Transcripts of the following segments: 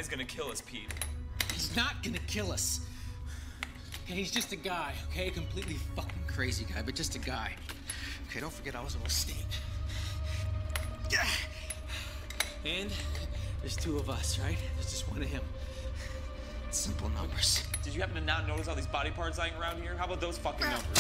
man's gonna kill us, Pete. He's not gonna kill us. Okay, he's just a guy, okay? A completely fucking crazy guy, but just a guy. Okay, don't forget I was on a state. And there's two of us, right? There's just one of him. Simple numbers. Did you happen to not notice all these body parts lying around here? How about those fucking numbers?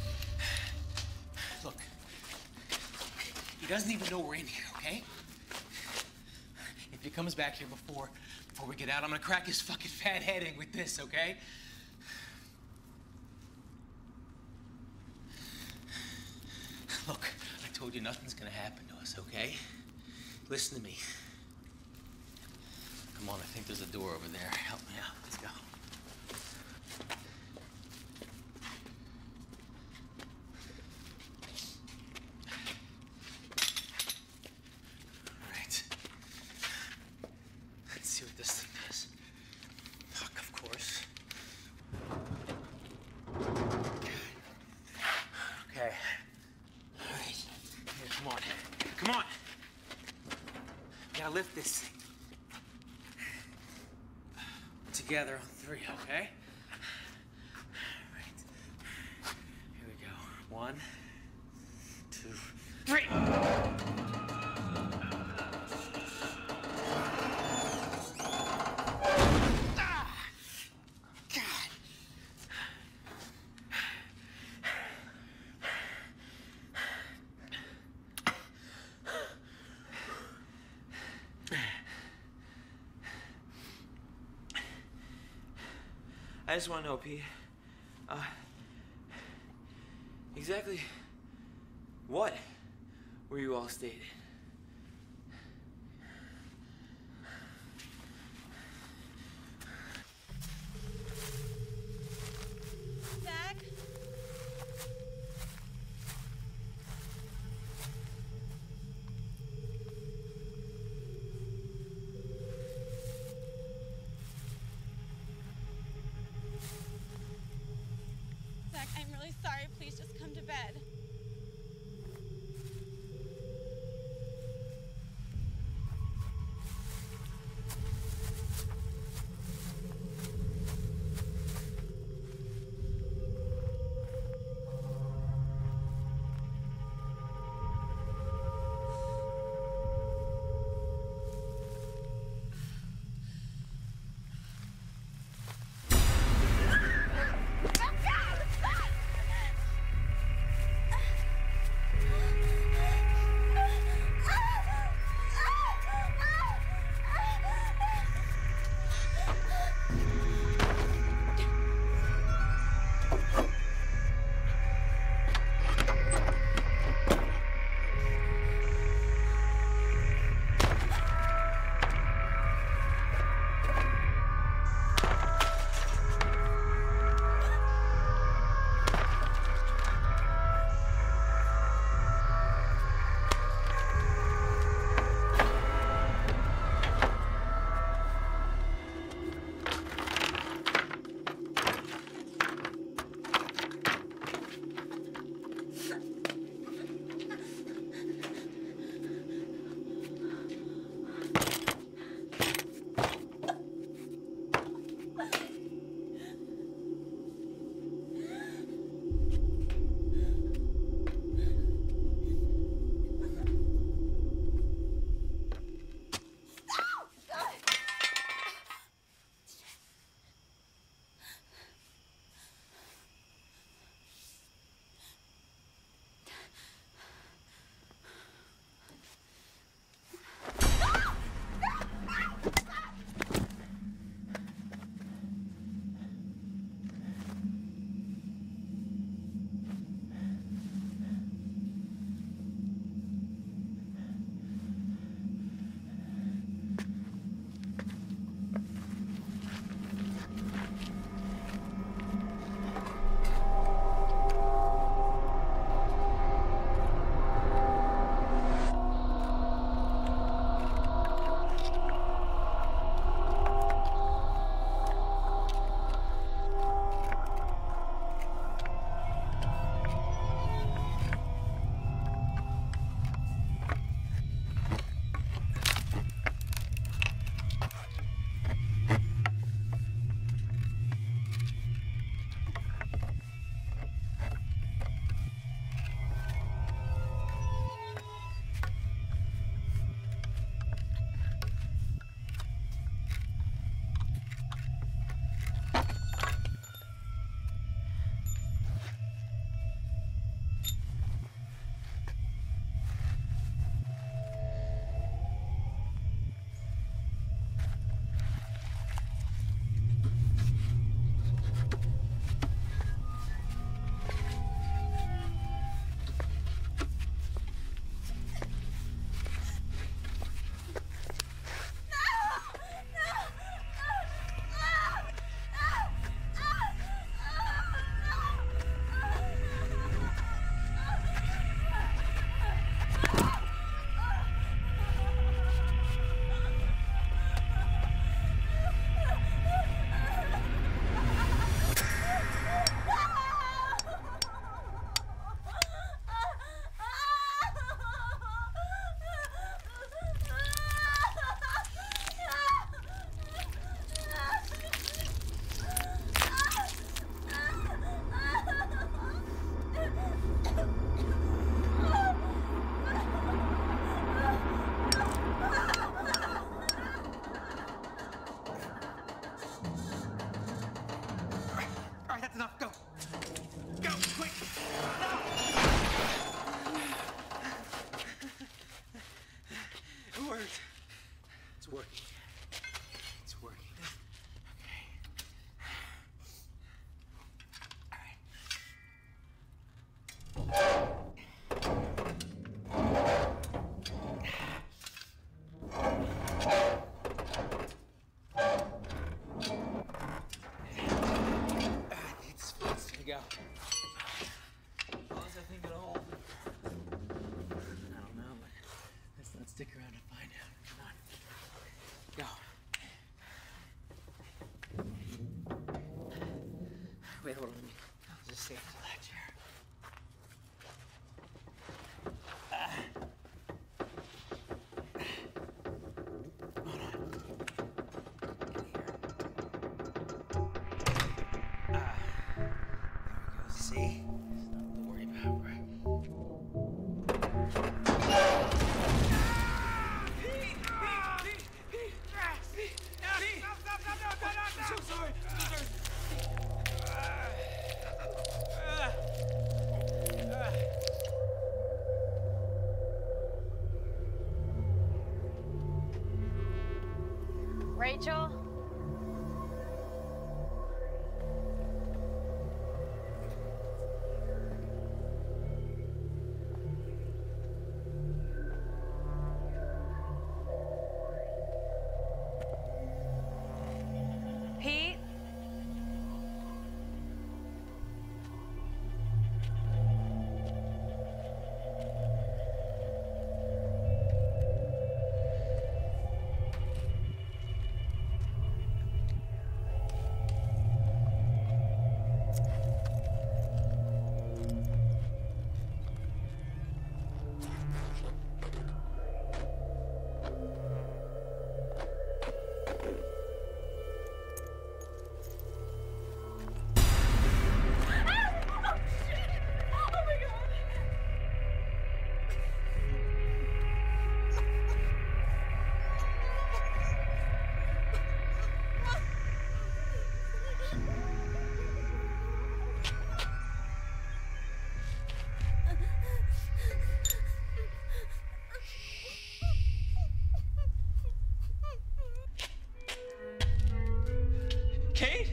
Look, he doesn't even know we're in here, okay? If he comes back here before we get out, I'm gonna crack his fucking fat head in with this, okay? Look, I told you nothing's gonna happen to us, okay? Listen to me. Come on, I think there's a door over there. Help me out. Let's go. All right. Let's see what this thing does. Fuck, of course. Okay. All right. Here, come on. Come on. We gotta lift this thing. Together on three, okay? All right. Here we go. 1, 2, 3. God. I just want to know, Pete, exactly what were you all stating? Zach? Zach, I'm really sorry. Please just come to bed. How long is that thing gonna hold? I don't know, but let's stick around and find out. Come on. Go. Wait, hold on. I'll just save the latch here. Hold on. Get here. There we go. See? Nothing to worry about, right? I'm so sorry. Rachel? Pete? Kate?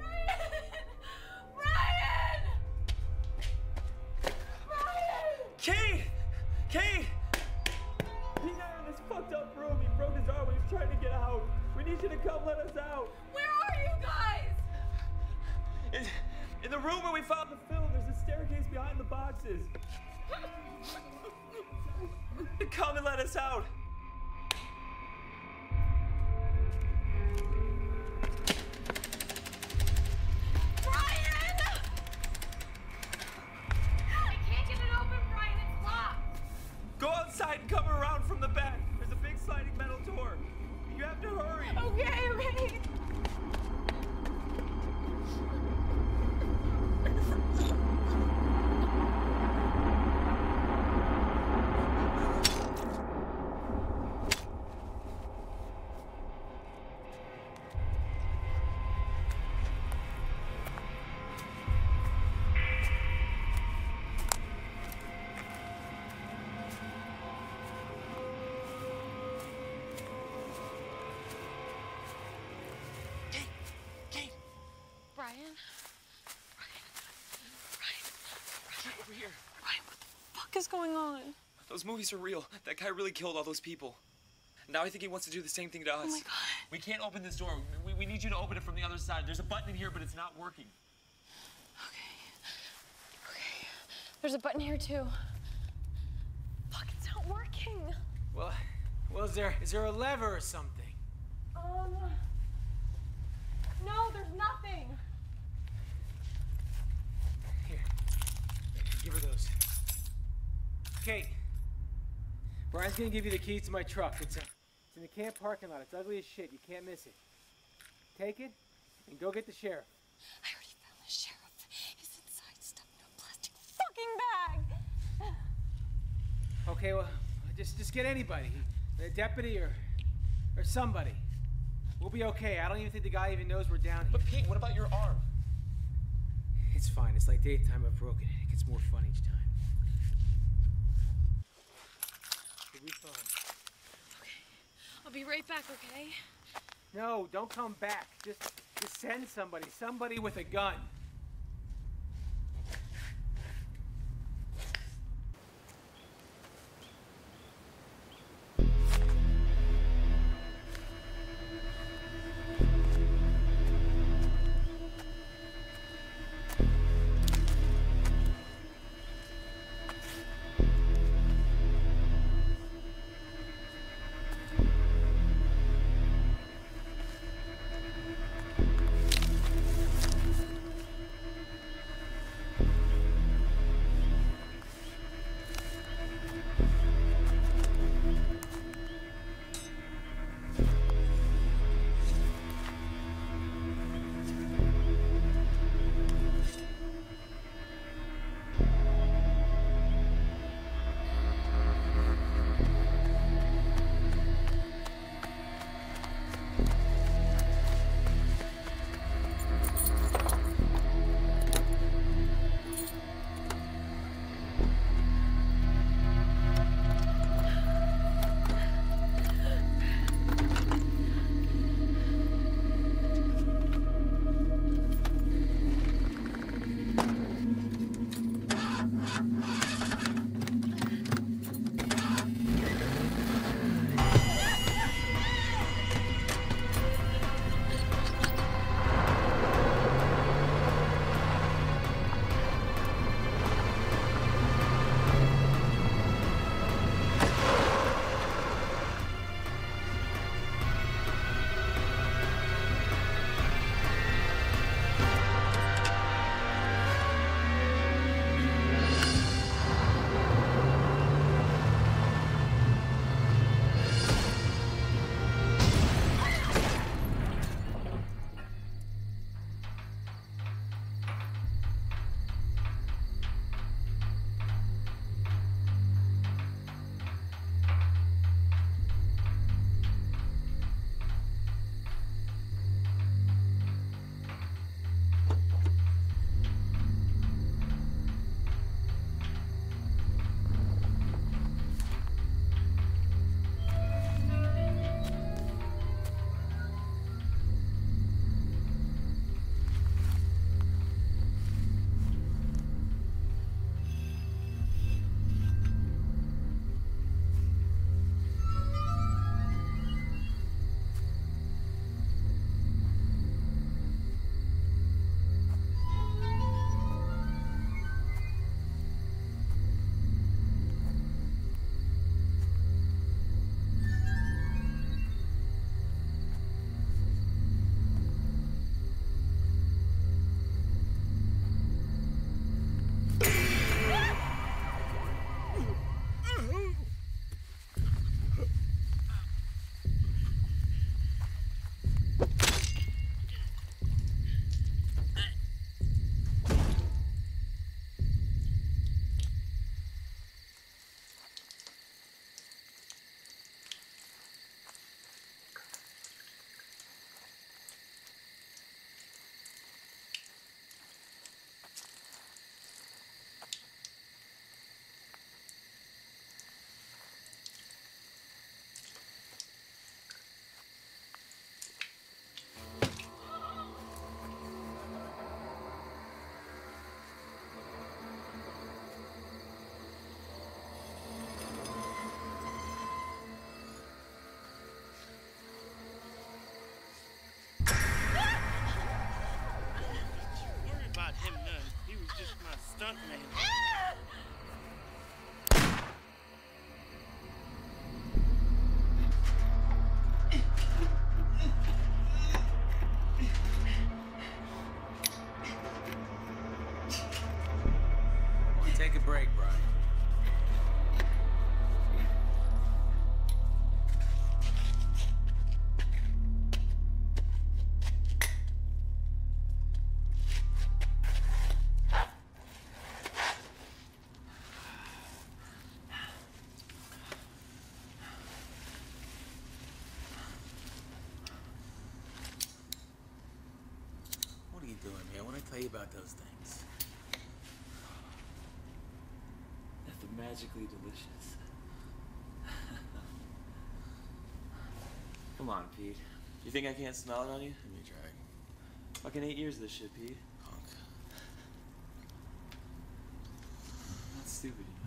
Kate! Kate! He's not in this fucked up room. He broke his arm when he's trying to get out. We need you to come let us out. Where are you guys? In the room where we found the film, there's a staircase behind the boxes. Come and let us out. Brian! I can't get it open, Brian. It's locked. Go outside and come around from the back. There's a big sliding metal door. You have to hurry. Okay, okay. Brian? Get over here. Brian, what the fuck is going on? Those movies are real. That guy really killed all those people. Now I think he wants to do the same thing to us. Oh my God. We can't open this door. We need you to open it from the other side. There's a button in here, but it's not working. Okay. There's a button here too. Fuck, it's not working. Well, is there a lever or something? No, there's nothing. Here, give her those. Kate, Brian's gonna give you the keys to my truck. It's in the camp parking lot. It's ugly as shit. You can't miss it. Take it and go get the sheriff. I already found the sheriff. He's inside, stuffed in a plastic fucking bag. Okay, well, just get anybody. A deputy or somebody. We'll be okay. I don't even think the guy even knows we're down here. But Pete, what about your arm? It's fine. It's like the 8th time I've broken it. It gets more fun each time. We'll be fine. Okay. I'll be right back, okay? No, don't come back. Just send somebody. Somebody with a gun. tell you about those things. That they're magically delicious. Come on, Pete. You think I can't smell it on you? Give me a drag. Fucking 8 years of this shit, Pete. Punk. I'm not stupid, you know.